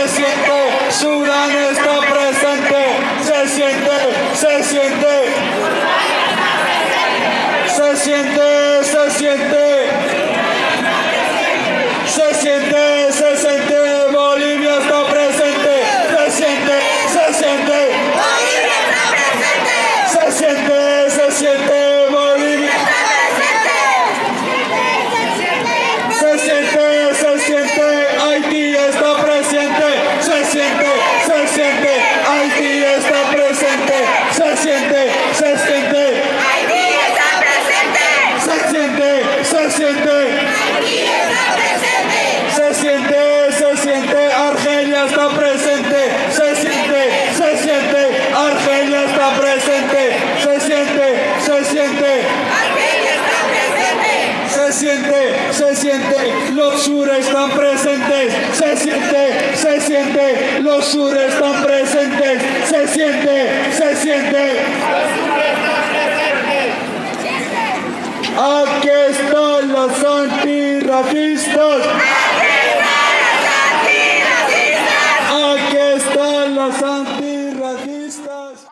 se siente, Sudán está presente, se siente, se siente, se siente, se siente, se siente, se siente, Bolivia está presente, se siente, se siente, Bolivia está presente, se siente, se siente, Bolivia está presente, se siente, se siente, Haití está presente, se siente, Haití está presente, se siente, Haití está presente, se siente, Haití está presente, se siente, Argelia está presente, se siente, Argelia está presente, se siente, Argelia está presente, se siente, los sures están presentes, se siente, los sures están presentes, se siente. Aquí están los antirracistas. Aquí están los antirracistas.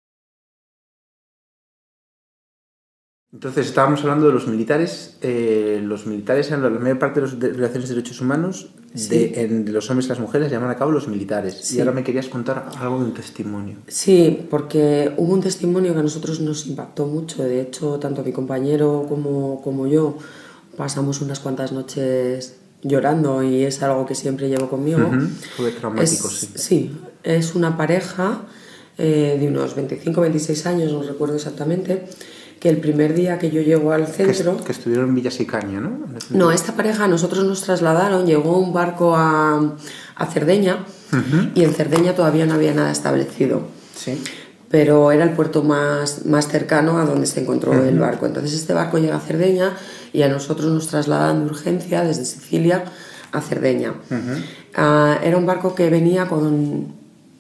Entonces estábamos hablando de los militares. Los militares, en la mayor parte de las violaciones de derechos humanos, sí, de los hombres y las mujeres, llevan a cabo los militares. Sí. Y ahora me querías contar algo de un testimonio. Sí, porque hubo un testimonio que a nosotros nos impactó mucho. De hecho, tanto mi compañero como yo pasamos unas cuantas noches llorando y es algo que siempre llevo conmigo. Fue traumático, sí. Sí, es una pareja de unos 25 26 años, no recuerdo exactamente, que el primer día que yo llego al centro... Que estuvieron en Villasicaña, ¿no? No, esta pareja, nosotros nos trasladaron, llegó un barco a Cerdeña y en Cerdeña todavía no había nada establecido. Sí. Pero era el puerto más cercano a donde se encontró el barco. Entonces este barco llega a Cerdeña y a nosotros nos trasladan de urgencia desde Sicilia a Cerdeña. Era un barco que venía con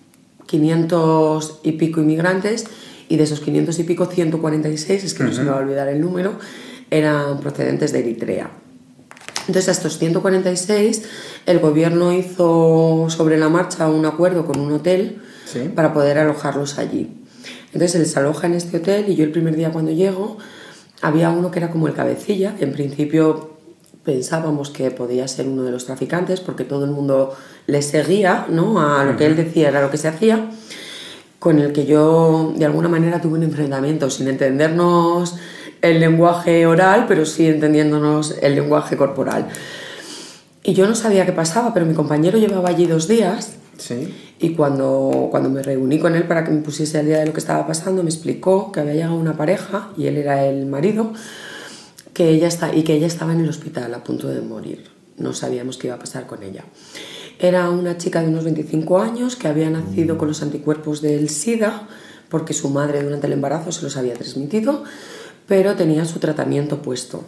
500 y pico inmigrantes y de esos 500 y pico, 146, es que no se me va a olvidar el número, eran procedentes de Eritrea. Entonces a estos 146 el gobierno hizo sobre la marcha un acuerdo con un hotel, ¿sí?, para poder alojarlos allí. Entonces se les aloja en este hotel y yo el primer día cuando llego había uno que era como el cabecilla. En principio pensábamos que podía ser uno de los traficantes porque todo el mundo le seguía, ¿no?, a lo que él decía era lo que se hacía, con el que yo de alguna manera tuve un enfrentamiento sin entendernos el lenguaje oral, pero sí entendiéndonos el lenguaje corporal. Y yo no sabía qué pasaba, pero mi compañero llevaba allí 2 días. Sí. Y cuando me reuní con él para que me pusiese al día de lo que estaba pasando, me explicó que había llegado una pareja, y él era el marido, que ella estaba en el hospital a punto de morir. No sabíamos qué iba a pasar con ella. Era una chica de unos 25 años que había nacido con los anticuerpos del SIDA, porque su madre durante el embarazo se los había transmitido, pero tenía su tratamiento puesto.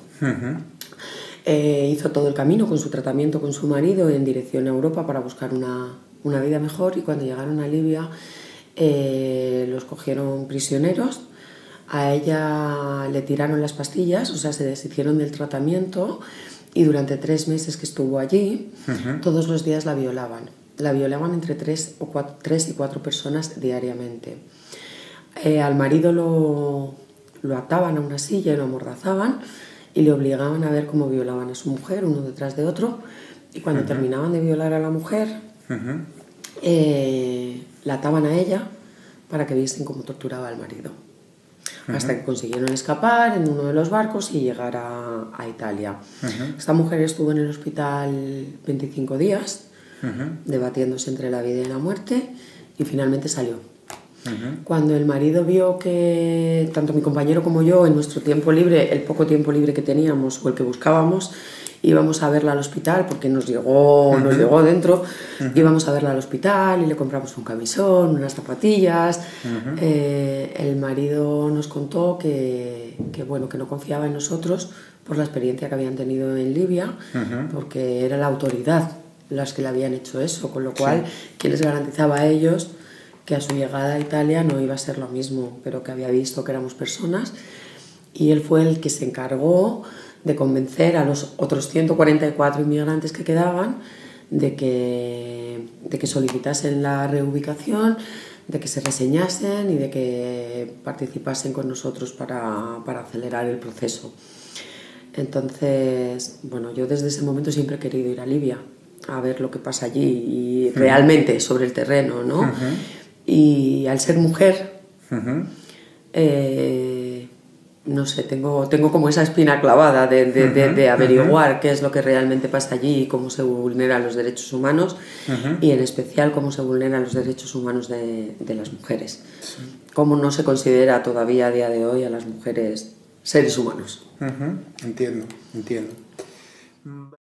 Hizo todo el camino con su tratamiento con su marido en dirección a Europa para buscar una vida mejor, y cuando llegaron a Libia los cogieron prisioneros. A ella le tiraron las pastillas, o sea, se deshicieron del tratamiento, y durante 3 meses que estuvo allí, todos los días la violaban. La violaban entre 3 y 4 personas diariamente. Al marido lo ataban a una silla y lo amordazaban y le obligaban a ver cómo violaban a su mujer, uno detrás de otro, y cuando terminaban de violar a la mujer, la ataban a ella para que viesen cómo torturaba al marido. Hasta que consiguieron escapar en uno de los barcos y llegar a Italia. Esta mujer estuvo en el hospital 25 días, debatiéndose entre la vida y la muerte, y finalmente salió. Cuando el marido vio que tanto mi compañero como yo, en nuestro tiempo libre, el poco tiempo libre que teníamos o el que buscábamos, íbamos a verla al hospital, porque nos llegó dentro, íbamos a verla al hospital y le compramos un camisón, unas zapatillas. El marido nos contó que no confiaba en nosotros por la experiencia que habían tenido en Libia, porque era la autoridad las que le habían hecho eso, con lo cual, ¿quién les garantizaba a ellos que a su llegada a Italia no iba a ser lo mismo, pero que había visto que éramos personas? Y él fue el que se encargó de convencer a los otros 144 inmigrantes que quedaban de que solicitasen la reubicación, de que se reseñasen y de que participasen con nosotros para acelerar el proceso. Entonces, bueno, yo desde ese momento siempre he querido ir a Libia a ver lo que pasa allí y realmente sobre el terreno, ¿no? Y al ser mujer, no sé, tengo como esa espina clavada de averiguar qué es lo que realmente pasa allí y cómo se vulneran los derechos humanos y en especial cómo se vulneran los derechos humanos de las mujeres. Cómo no se considera todavía a día de hoy a las mujeres seres humanos. Entiendo.